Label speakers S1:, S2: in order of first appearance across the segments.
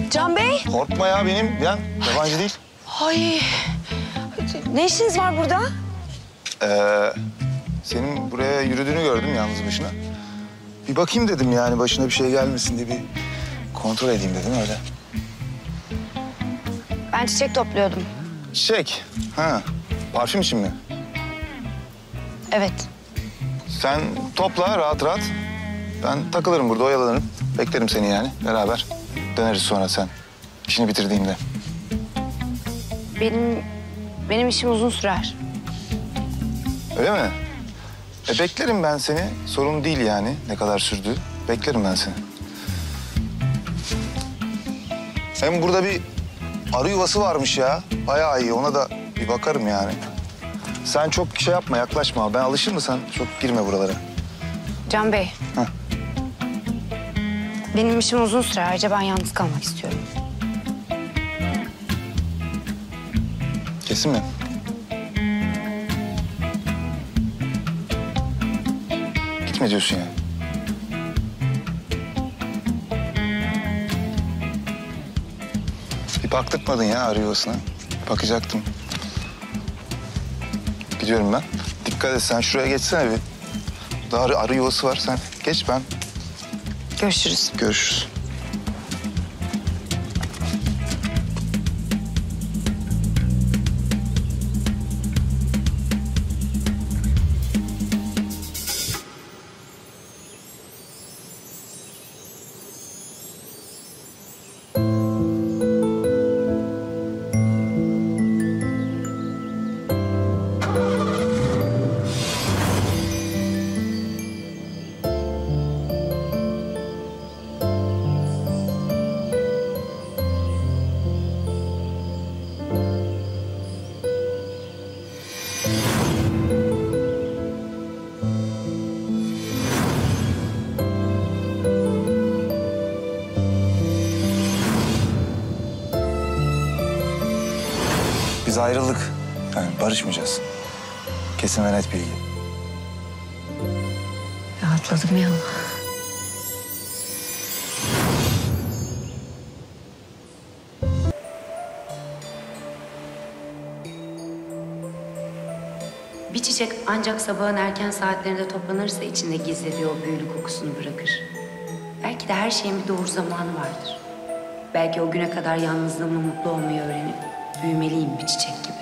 S1: Can Bey.
S2: Korkma ya benim. Yabancı değil.
S1: Ay. Ne işiniz var burada?
S2: Senin buraya yürüdüğünü gördüm yalnız başına. Bir bakayım dedim yani başına bir şey gelmesin diye bir kontrol edeyim dedim öyle.
S1: Ben çiçek topluyordum.
S2: Çiçek. Ha. Parfüm için mi?
S1: Evet.
S2: Sen topla rahat rahat. Ben takılırım burada, oyalanırım. Beklerim seni yani beraber. Döneriz sonra sen. İşini bitirdiğimde.
S1: Benim işim uzun sürer.
S2: Öyle mi? Beklerim ben seni. Sorun değil yani ne kadar sürdüğü. Beklerim ben seni. Hem burada bir arı yuvası varmış ya. Bayağı iyi. Ona da bir bakarım yani. Sen çok şey yapma, yaklaşma. Ben alışır mı sen? Çok girme buralara.
S1: Can Bey.
S2: Heh.
S1: Benim işim uzun sürer. Ayrıca ben yalnız kalmak istiyorum.
S2: Kesin mi? Gitme diyorsun yani. Bir baktırtmadın ya arı yuvasına. Bakacaktım. Gidiyorum ben. Dikkat et, sen şuraya geçsene bir. Daha arı yuvası var. Sen geç, ben.
S1: Görüşürüz.
S2: Görüşürüz. Biz ayrıldık. Yani barışmayacağız. Kesin ve net bilgi.
S1: Rahatladım ya.
S3: Bir çiçek ancak sabahın erken saatlerinde toplanırsa içinde gizlediği o büyülü kokusunu bırakır. Belki de her şeyin bir doğru zamanı vardır. Belki o güne kadar yalnızlığımla mutlu olmayı öğrenip büyümeliyim bir çiçek gibi.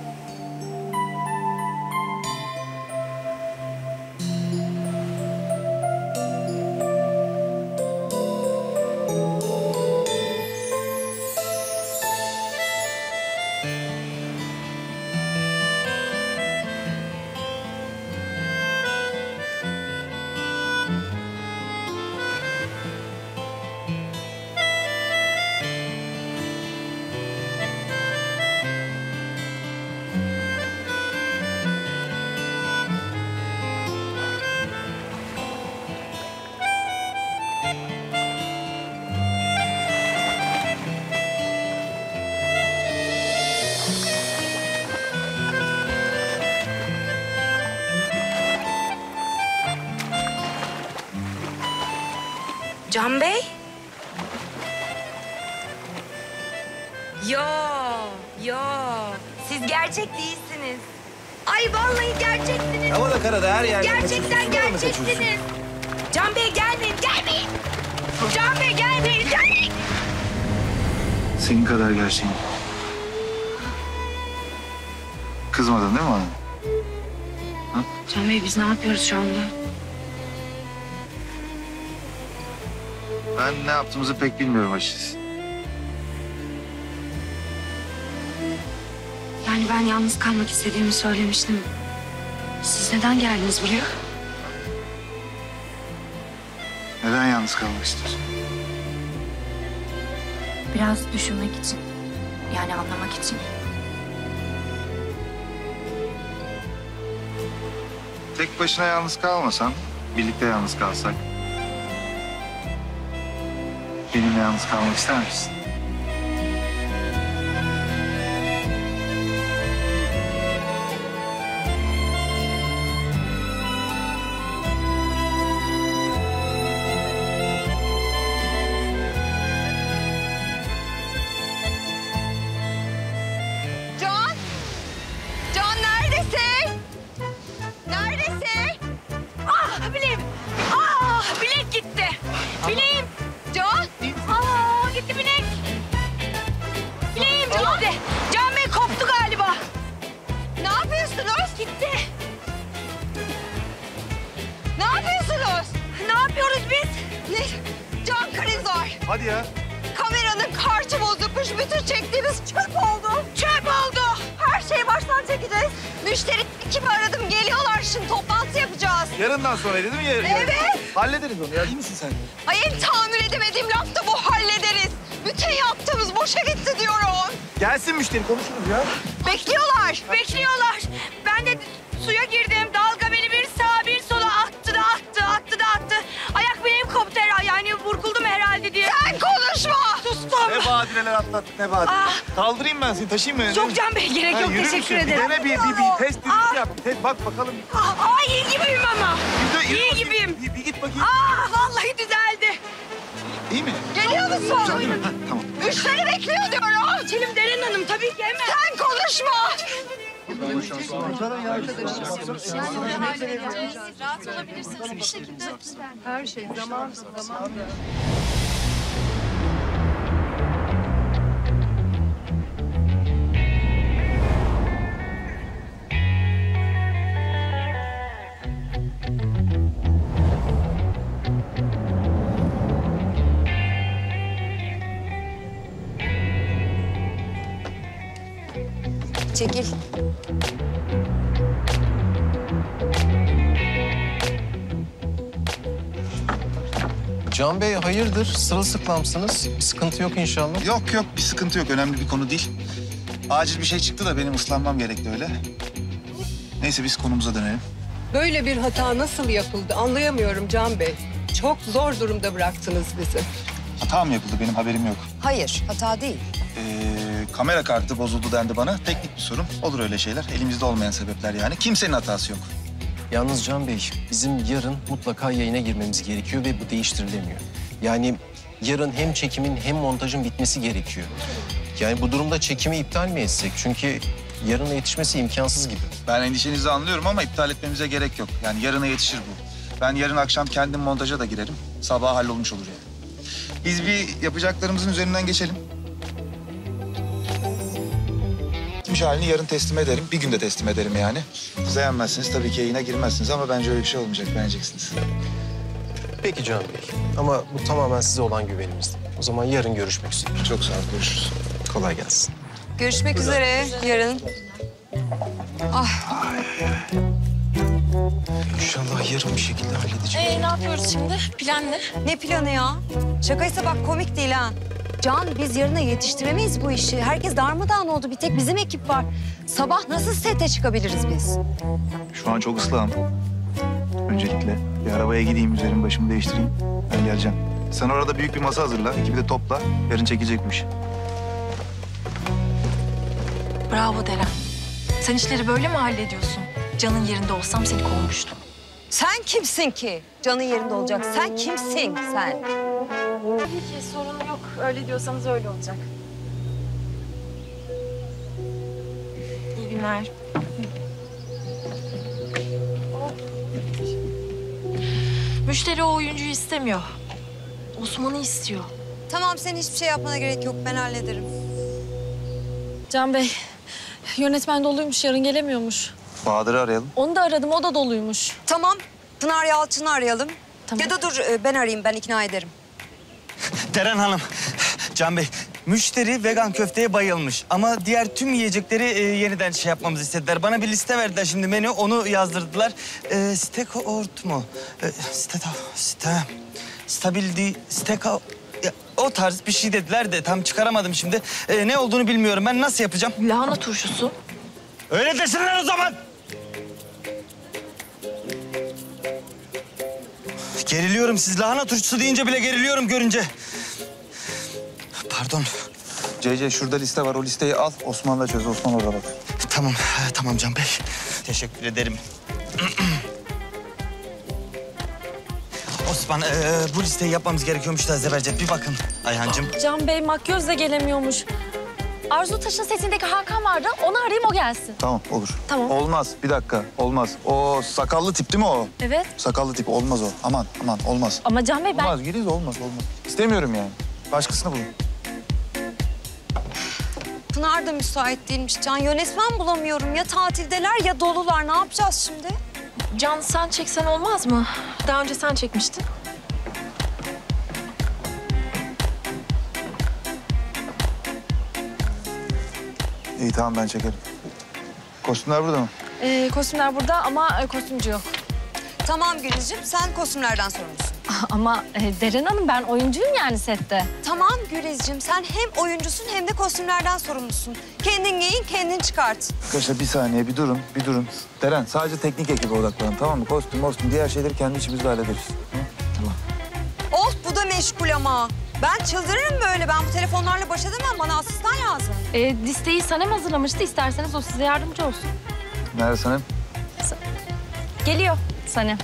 S1: Can Bey? Yo. Siz gerçek değilsiniz. Ay vallahi gerçeksiniz.
S4: Hava da karada her yerde.
S1: Gerçekten gerçeksiniz. Can Bey gelmeyin. Can Bey gelmeyin.
S2: Senin kadar gerçeğim. Kızmadın değil mi bana?
S1: Can Bey biz ne yapıyoruz şu anda?
S2: Ben ne yaptığımızı pek bilmiyorum açıkçası.
S1: Yani ben yalnız kalmak istediğimi söylemiştim. Siz neden geldiniz buraya?
S2: Neden yalnız kalmak istiyorsun?
S1: Biraz düşünmek için. Yani anlamak için.
S2: Tek başına yalnız kalmasan, birlikte yalnız kalsak. Benimle yalnız kalmak ister misin? Hadi ya.
S4: Kameranın kartı bozukmuş. Bütün çektiğimiz çöp oldu. Çöp oldu. Her şeyi baştan çekeceğiz. Müşteri ekibi aradım. Geliyorlar şimdi. Toplantı yapacağız.
S2: Yarından sonraydı değil mi?
S4: Evet.
S2: Hallederiz onu ya. İyi misin sen?
S4: Ay en tahammül edemediğim laf da bu, hallederiz. Bütün yaptığımız boşa gitti diyorum.
S2: Gelsin müşteri konuşuruz ya.
S4: Bekliyorlar. Bekliyorlar. Ben de suya girdim. Dalga beni bir sağa bir sola attı da attı, attı da attı. Ayak bileğim koptu herhalde. Yani vurguldum herhalde diye. Sen konuşma. Sustum.
S2: Ne badireler atlattık ne badire.
S4: Ah.
S2: Kaldırayım ben seni taşıyayım mı?
S4: Yok Can Bey, gerek yok.
S2: Yürür
S4: Teşekkür
S2: müsün?
S4: ederim.
S2: Bir dene bir test yap. Test, bak bakalım.
S4: İyi gibiyim ama.
S2: Yürü
S4: İyi
S2: bakayım.
S4: gibiyim.
S2: Bir git bakayım.
S4: Vallahi düzeldi.
S2: İyi mi?
S4: Geliyor musun?
S2: Ha, tamam.
S4: Müşteri bekliyor diyorum. Selim Deren Hanım tabii ki hemen. Sen konuşma. Çekil.
S5: Can Bey hayırdır? Sırılsıklamsınız. Bir sıkıntı yok inşallah.
S2: Yok bir sıkıntı yok. Önemli bir konu değil. Acil bir şey çıktı da benim ıslanmam gerekti öyle. Neyse biz konumuza dönelim.
S6: Böyle bir hata nasıl yapıldı anlayamıyorum Can Bey. Çok zor durumda bıraktınız bizi.
S2: Hata mı yapıldı? Benim haberim yok.
S4: Hayır, hata değil.
S2: Kamera kartı bozuldu dendi bana. Teknik bir sorun. Olur öyle şeyler. Elimizde olmayan sebepler yani. Kimsenin hatası yok.
S5: Yalnız Can Bey, bizim yarın mutlaka yayına girmemiz gerekiyor ve bu değiştirilemiyor. Yani yarın hem çekimin hem montajın bitmesi gerekiyor. Yani bu durumda çekimi iptal mi etsek? Çünkü yarına yetişmesi imkansız gibi.
S2: Ben endişenizi anlıyorum ama iptal etmemize gerek yok. Yani yarına yetişir bu. Ben yarın akşam kendim montaja da girerim. Sabah hallolmuş olur yani. Biz bir yapacaklarımızın üzerinden geçelim. Bitmiş halini yarın teslim ederim. Bir günde teslim ederim yani. Siz beğenmezsiniz tabii ki yayına girmezsiniz ama bence öyle bir şey olmayacak. Beğeneceksiniz.
S5: Peki Can Bey. Ama bu tamamen size olan güvenimizdi. O zaman yarın görüşmek üzere.
S2: Çok sağ ol. Görüşürüz.
S5: Kolay gelsin.
S4: Görüşmek üzere yarın.
S5: İnşallah yarın bir şekilde halledeceğim.
S7: Ne yapıyoruz şimdi? Plan ne?
S4: Ne planı ya? Şakaysa bak komik değil ha. Can biz yarına yetiştiremeyiz bu işi. Herkes darmadağın oldu. Bir tek bizim ekip var. Sabah nasıl sete çıkabiliriz biz?
S2: Şu an çok ıslahım. Öncelikle bir arabaya gideyim, üzerimi başımı değiştireyim. Ben geleceğim. Sen orada büyük bir masa hazırla, ekibi de topla. Yarın çekilecekmiş.
S7: Bravo Deren. Sen işleri böyle mi hallediyorsun? Can'ın yerinde olsam seni kovmuştum.
S4: Sen kimsin ki? Canın yerinde olacak. Sen kimsin sen?
S7: Peki sorun yok. Öyle diyorsanız öyle olacak. İyi günler. Müşteri o oyuncuyu istemiyor. Osman'ı istiyor.
S4: Tamam senin hiçbir şey yapmana gerek yok. Ben hallederim.
S8: Can Bey, yönetmen doluymuş, yarın gelemiyormuş.
S2: Bahadır'ı arayalım.
S8: Onu da aradım, o da doluymuş.
S4: Tamam. Pınar Yalçın'ı arayalım.
S8: Tamam.
S4: Ya da dur ben arayayım. Ben ikna ederim.
S9: Deren Hanım, Can Bey, müşteri vegan köfteye bayılmış. Ama diğer tüm yiyecekleri yeniden şey yapmamızı istediler. Bana bir liste verdiler şimdi menü, onu yazdırdılar. Steak ort mu? Stabildi, steak... Ya, o tarz bir şey dediler de tam çıkaramadım şimdi. Ne olduğunu bilmiyorum. Ben nasıl yapacağım?
S7: Lahana turşusu.
S9: Öyle desinler o zaman. Geriliyorum. Siz lahana turşusu deyince bile geriliyorum görünce. Pardon.
S2: CC şurada liste var. O listeyi al. Osman'la çöz. Osman orada bak.
S9: Tamam, tamam Can Bey. Teşekkür ederim. Osman, bu listeyi yapmamız gerekiyormuş da Zebercet. Bir bakın Ayhancığım.
S8: Can Bey makyöz de gelemiyormuş. Arzu Taş'ın setindeki Hakan vardı, onu arayayım o gelsin.
S2: Tamam olur.
S8: Tamam.
S2: Olmaz. Bir dakika. Olmaz. O sakallı tip değil mi o?
S8: Evet.
S2: Sakallı tip. Olmaz o. Aman olmaz.
S8: Ama Can Bey ben...
S2: Olmaz. Geliz olmaz. İstemiyorum yani. Başkasını bulun.
S4: Pınar da müsait değilmiş Can. Yönetmen bulamıyorum. Ya tatildeler ya dolular. Ne yapacağız şimdi?
S7: Can sen çeksen olmaz mı? Daha önce sen çekmiştin.
S2: İyi tamam ben çekerim. Kostümler burada mı?
S8: Kostümler burada ama kostümcü yok.
S10: Tamam Gülizciğim, sen kostümlerden sorumlusun.
S8: Ama Deren Hanım ben oyuncuyum yani sette.
S10: Tamam Gülizciğim, sen hem oyuncusun hem de kostümlerden sorumlusun. Kendin giyin, kendin çıkart.
S2: Arkadaşlar bir saniye bir durun, bir durun. Deren sadece teknik ekibe odaklanın tamam mı? Kostüm, diğer şeyleri kendi içimizde hallederiz. Hı? Tamam.
S10: Of bu da meşgul ama. Ben çıldırırım böyle. Ben bu telefonlarla baş edemem. Bana asistan lazım.
S8: Listeyi Sanem hazırlamıştı. İsterseniz o size yardımcı olsun.
S2: Nerede Sanem?
S8: Geliyor Sanem.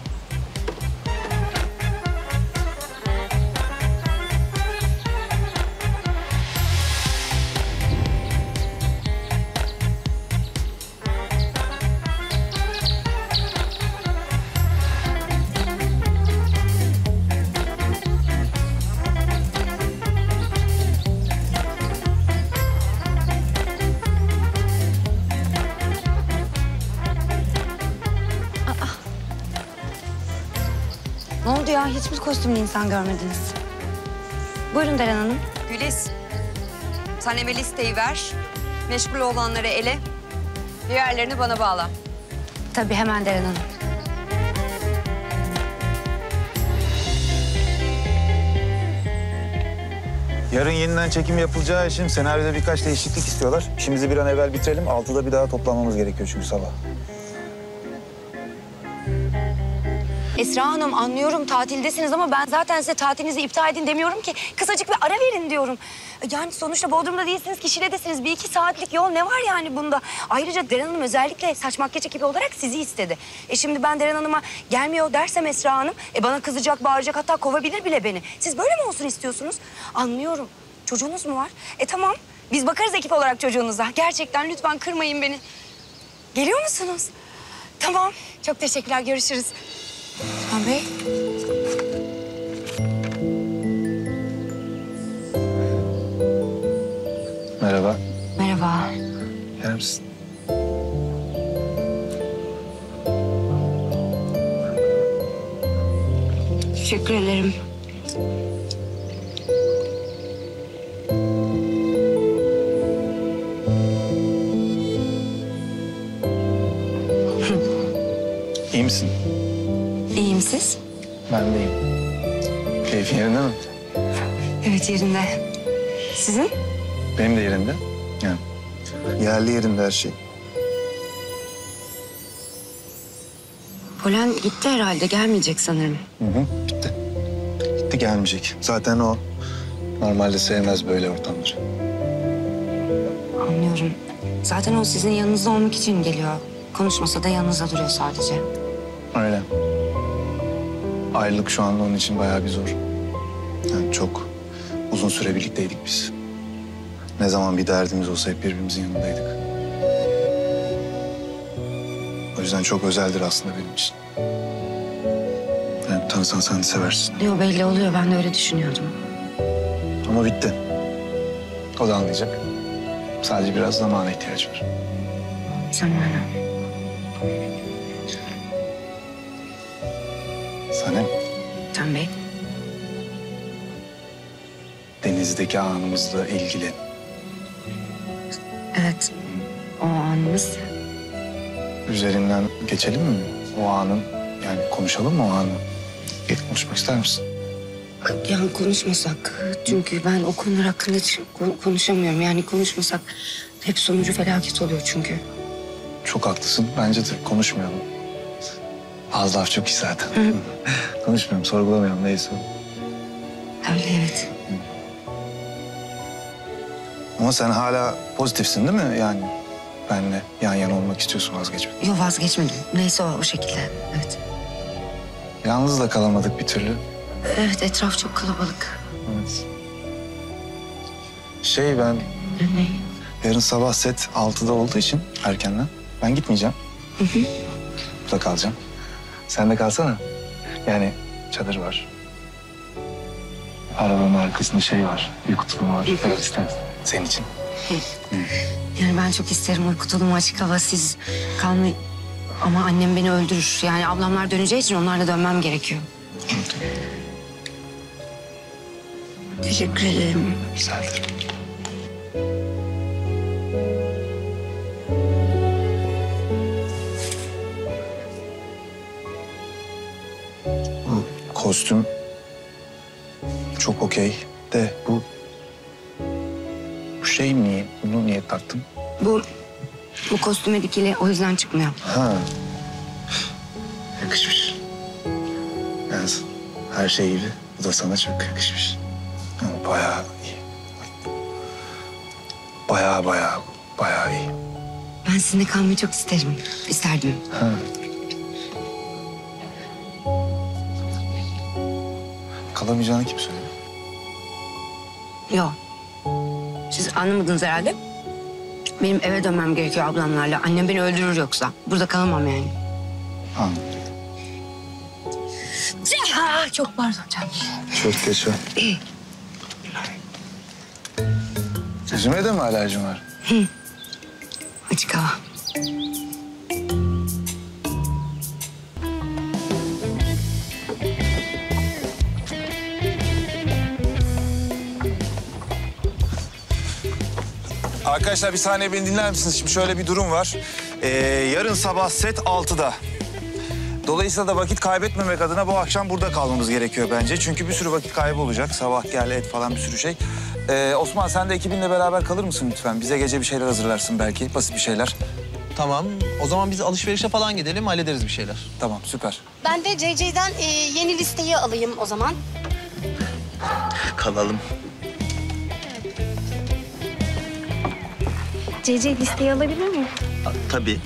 S3: Ne oldu ya? Hiç mi kostümlü insan görmediniz? Buyurun Deren Hanım.
S10: Güliz, sen Emel listeyi ver. Meşgul olanları ele. Diğerlerini bana bağla.
S3: Tabii hemen Deren Hanım.
S2: Yarın yeniden çekim yapılacağı için senaryoda birkaç değişiklik istiyorlar. İşimizi bir an evvel bitirelim. 6'da bir daha toplanmamız gerekiyor çünkü sabah.
S3: Esra Hanım anlıyorum tatildesiniz ama ben zaten size tatilinizi iptal edin demiyorum ki. Kısacık bir ara verin diyorum. Yani sonuçta Bodrum'da değilsiniz ki Şile'desiniz. 1-2 saatlik yol ne var yani bunda? Ayrıca Deren Hanım özellikle saç makyaj ekibi olarak sizi istedi. Şimdi ben Deren Hanım'a gelmiyor dersem Esra Hanım bana kızacak, bağıracak hatta kovabilir bile beni. Siz böyle mi olsun istiyorsunuz? Anlıyorum. Çocuğunuz mu var? Tamam. Biz bakarız ekip olarak çocuğunuza. Gerçekten lütfen kırmayın beni. Geliyor musunuz? Tamam. Çok teşekkürler. Görüşürüz. Lütfen Bey.
S2: Merhaba.
S3: Merhaba.
S2: Gelir misin?
S3: Teşekkür ederim.
S2: İyi misin?
S3: İyiyim siz?
S2: Ben de iyiyim. Keyfin yerinde mi?
S3: Evet yerinde. Sizin?
S2: Benim de yerinde. Yani. Yerli yerinde her şey.
S3: Polen gitti herhalde. Gelmeyecek sanırım.
S2: Hı, gitti. Gitti gelmeyecek. Zaten o normalde sevmez böyle ortamları.
S3: Anlıyorum. Zaten o sizin yanınızda olmak için geliyor. Konuşmasa da yanınızda duruyor sadece.
S2: Öyle. Ayrılık şu anda onun için bayağı bir zor. Yani çok uzun süre birlikteydik biz. Ne zaman bir derdimiz olsa hep birbirimizin yanındaydık. O yüzden çok özeldir aslında benim için. Yani tanısan sen de seversin.
S3: Yo belli oluyor. Ben de öyle düşünüyordum.
S2: Ama bitti. O da anlayacak. Sadece biraz zamana ihtiyacı var.
S3: Zamanı.
S2: Sanem,
S3: Can Bey.
S2: denizdeki anımızla ilgili
S3: Evet. O anımız.
S2: üzerinden geçelim mi? O anın, yani konuşalım mı o anı? Konuşmak ister misin?
S3: Yani konuşmasak. Çünkü ben o konular hakkında hiç konuşamıyorum. Yani konuşmasak hep sonucu felaket oluyor çünkü.
S2: Çok haklısın. Bence de konuşmayalım. Az laf çok iyi zaten. Konuşmayalım, sorgulamayalım neyse.
S3: Öyle evet.
S2: Ama sen hala pozitifsin değil mi? Yani benimle yan yana olmak istiyorsun, vazgeçmedin.
S3: Yok vazgeçmedim. Neyse o şekilde. Evet.
S2: Yalnız da kalamadık bir türlü.
S3: Evet etraf çok kalabalık.
S2: Evet. Ben
S3: Ne?
S2: yarın sabah set 6'da olduğu için erkenden ben gitmeyeceğim. Burada kalacağım. Sen de kalsana. Yani çadır var. Arabanın arkasında var. Uyku tulumu var. Evet istersen. Senin için.
S3: Yani ben çok isterim uyku tulumu, açık hava, siz kalmayı... Ama annem beni öldürür. Yani ablamlar döneceği için onlarla dönmem gerekiyor. Teşekkür ederim.
S2: Rica ederim. kostüm çok okey de bu şey niye? Bunu niye taktın?
S3: Bu kostüme dikili, o yüzden çıkmıyor.
S2: Ha. Yakışmış. Yani her şey gibi. Bu da sana çok yakışmış. Ha, bayağı iyi. Bayağı iyi.
S3: Ben sizinle kalmayı çok isterdim.
S2: Ha. Kalamayacağını kim söyledi?
S3: Yok. Siz anlamadınız herhalde. Benim eve dönmem gerekiyor ablamlarla. Annem beni öldürür yoksa. Burada kalamam yani.
S2: Anladım.
S8: Çok pardon canım.
S2: Çok geç o. Sesime de mi alerjin var?
S3: Açık hava.
S2: Arkadaşlar bir saniye beni dinler misiniz? Şimdi şöyle bir durum var. Yarın sabah set 6'da. Dolayısıyla da vakit kaybetmemek adına bu akşam burada kalmamız gerekiyor bence. Çünkü bir sürü vakit kaybı olacak. Sabah gel et falan bir sürü şey. Osman sen de ekibinle beraber kalır mısın lütfen? Bize gece bir şeyler hazırlarsın belki. Basit bir şeyler.
S11: Tamam. O zaman biz alışverişe falan gidelim, hallederiz bir şeyler.
S2: Tamam süper.
S12: Ben de CC'den yeni listeyi alayım o zaman.
S11: Kalalım.
S12: CC listeyi alabilir miyim?
S11: Tabii.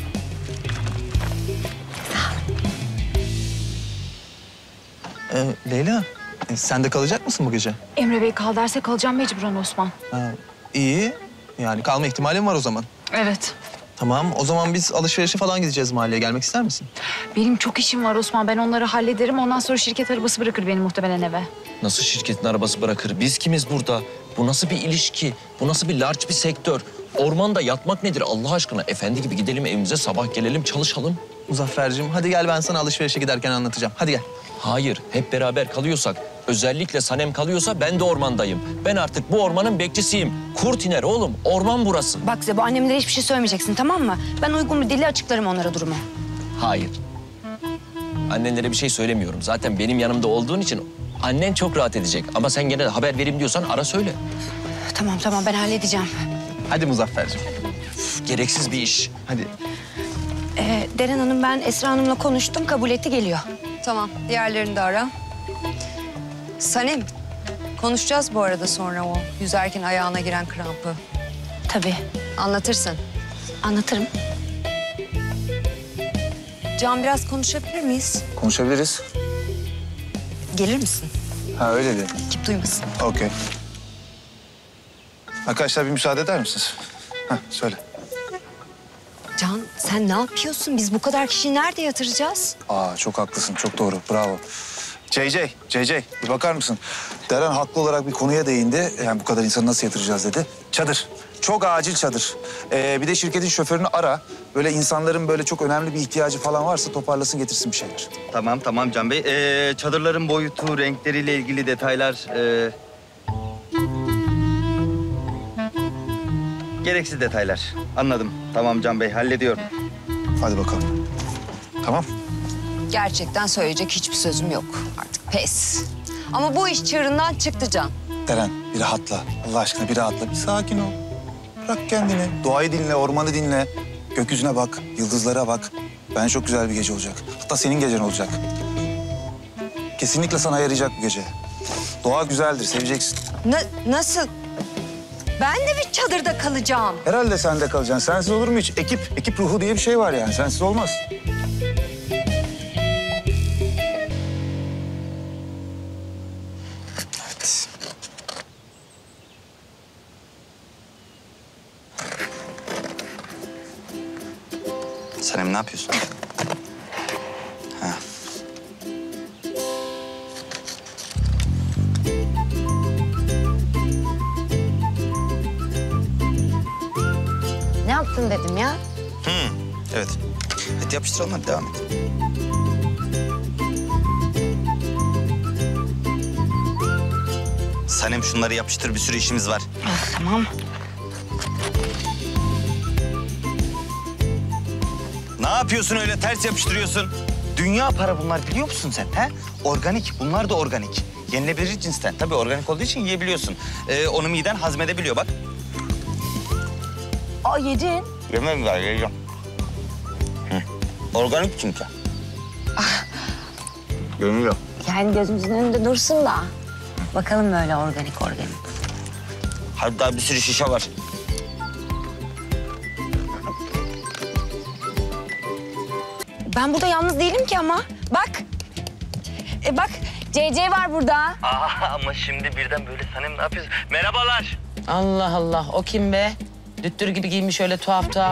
S11: Leyla, sen de kalacak mısın bu gece?
S7: Emre Bey kal derse kalacağım mecburen Osman.
S11: İyi. Yani kalma ihtimalim var o zaman.
S7: Evet.
S11: Tamam, o zaman biz alışverişe falan gideceğiz mahalleye. Gelmek ister misin?
S7: Benim çok işim var Osman. Ben onları hallederim. Ondan sonra şirket arabası bırakır beni muhtemelen eve.
S13: Nasıl şirketin arabası bırakır? Biz kimiz burada? Bu nasıl bir ilişki? Bu nasıl bir large bir sektör? Ormanda yatmak nedir Allah aşkına? Efendi gibi gidelim evimize, sabah gelelim, çalışalım.
S11: Muzaffer'cim, hadi gel ben sana alışverişe giderken anlatacağım. Hadi gel.
S13: Hayır, hep beraber kalıyorsak, özellikle Sanem kalıyorsa ben de ormandayım. Ben artık bu ormanın bekçisiyim. Kurt iner oğlum, orman burası.
S3: Bak Zebo, annemlere hiçbir şey söylemeyeceksin, tamam mı? Ben uygun bir dille açıklarım onlara durumu.
S13: Hayır. Annenlere bir şey söylemiyorum. Zaten benim yanımda olduğun için annen çok rahat edecek. Ama sen gene de haber vereyim diyorsan ara söyle.
S3: Tamam ben halledeceğim.
S11: Hadi Muzaffer'cim.
S13: Gereksiz bir iş.
S11: Hadi.
S3: Deren Hanım, ben Esra Hanım'la konuştum, kabul etti, geliyor.
S10: Tamam, diğerlerini de ara. Sanem, konuşacağız bu arada sonra o yüzerken ayağına giren krampı.
S3: Tabii.
S10: Anlatırsın.
S3: Anlatırım.
S10: Can, biraz konuşabilir miyiz?
S2: Konuşabiliriz.
S10: Gelir misin?
S2: Ha öyle de.
S10: Ekip duymasın.
S2: Okey. Arkadaşlar bir müsaade eder misiniz? Söyle.
S10: Can, sen ne yapıyorsun? Biz bu kadar kişiyi nerede yatıracağız?
S2: Çok haklısın, çok doğru. Bravo. CC, bir bakar mısın? Deren haklı olarak bir konuya değindi. Yani bu kadar insanı nasıl yatıracağız dedi. Çadır. Çok acil çadır. Bir de şirketin şoförünü ara. Böyle insanların böyle çok önemli bir ihtiyacı falan varsa toparlasın, getirsin bir şeyler.
S9: Tamam Can Bey. Çadırların boyutu, renkleriyle ilgili detaylar... Gereksiz detaylar. Anladım. Tamam Can Bey, hallediyorum.
S2: Hadi bakalım. Tamam.
S10: Gerçekten söyleyecek hiçbir sözüm yok. Artık pes. Ama bu iş çığırından çıktı Can.
S2: Deren bir rahatla. Allah aşkına bir rahatla. Bir sakin ol. Bırak kendini. Doğayı dinle, ormanı dinle. Gökyüzüne bak, yıldızlara bak. Bence çok güzel bir gece olacak. Hatta senin gecen olacak. Kesinlikle sana yarayacak bu gece. Doğa güzeldir, seveceksin.
S10: Nasıl? Ben de bir çadırda kalacağım.
S2: Herhalde sen de kalacaksın. Sensiz olur mu hiç? Ekip ruhu diye bir şey var yani. Sensiz olmaz. Evet.
S9: Sanem, ne yapıyorsun?
S3: Ne yaptın dedim ya?
S9: Evet. Hadi yapıştıralım, hadi devam et. Sanem, şunları yapıştır, bir sürü işimiz var.
S3: Tamam.
S9: Ne yapıyorsun öyle, ters yapıştırıyorsun? Dünya para bunlar biliyor musun sen? He? Organik, bunlar da organik. Yenilebilir cinsten. Tabii organik olduğu için yiyebiliyorsun. Onu miden hazmedebiliyor bak.
S8: Aa yedin.
S9: Yemem ben, yiyeceğim. Organik çünkü. Görünüyor.
S3: Yani gözümüzün önünde dursun da. Bakalım böyle organik.
S9: Hadi daha bir sürü şişe var.
S8: Ben burada yalnız değilim ki ama. Bak. Bak CC var burada.
S9: Ama şimdi birden böyle Sanem ne yapıyorsun? Merhabalar.
S14: Allah Allah, o kim be? Düttür gibi giymiş öyle tuhaf tuhaf.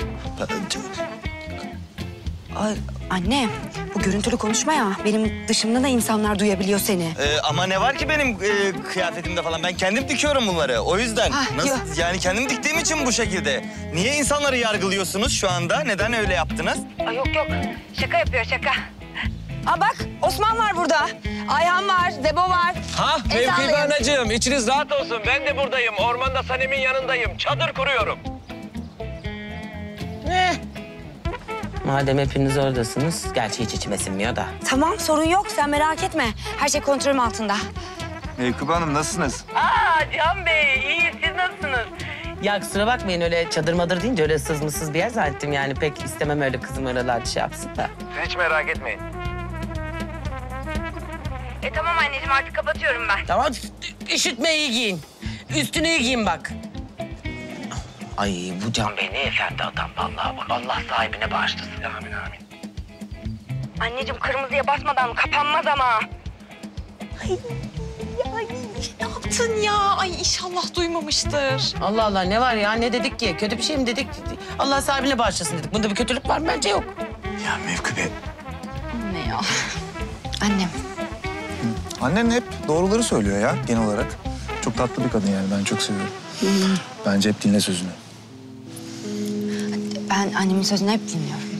S8: Ay, anne bu görüntülü konuşma ya. Benim dışımda da insanlar duyabiliyor seni.
S9: Ama ne var ki benim kıyafetimde falan? Ben kendim dikiyorum bunları. O yüzden. Nasıl? Yani kendim diktiğim için bu şekilde. Niye insanları yargılıyorsunuz şu anda? Neden öyle yaptınız?
S8: Ay yok. Şaka yapıyor şaka. Aa bak Osman var burada. Ayhan var, Zebo var.
S15: Ha
S8: El
S15: Mevkibe
S8: sallayın.
S15: anacığım, içiniz rahat olsun. Ben de buradayım. Ormanda Sanem'in yanındayım. Çadır kuruyorum.
S14: Madem hepiniz oradasınız, gerçi hiç içime sinmiyor da.
S8: Tamam sorun yok sen merak etme. Her şey kontrolüm altında.
S2: Mevkibe Hanım nasılsınız?
S14: Can Bey, iyi. Siz nasılsınız? Ya kusura bakmayın öyle çadır madır deyince öyle sızmısız bir yer zannettim yani. Pek istemem öyle kızım oralarda şey yapsın da.
S15: Siz hiç merak etmeyin.
S8: Tamam anneciğim artık kapatıyorum ben.
S14: Tamam, üşütme iyi giyin. Üstüne iyi giyin bak. Ay bu Can Bey ne efendi adam vallahi bak. Allah sahibine bağışlasın.
S15: Amin amin.
S8: Anneciğim kırmızıya basmadan kapanmaz ama.
S7: Ay ne yaptın ya? Ay inşallah duymamıştır.
S14: Allah Allah ne var ya ne dedik ki? Kötü bir şey mi dedik? Allah sahibine bağışlasın dedik. Bunda bir kötülük var mı? Bence yok.
S2: Ya Mevkibe.
S8: Ne ya? Annem.
S2: Annen hep doğruları söylüyor ya genel olarak. Çok tatlı bir kadın yani ben çok seviyorum. Bence hep dinle sözünü.
S8: Ben annemin sözünü hep dinliyorum.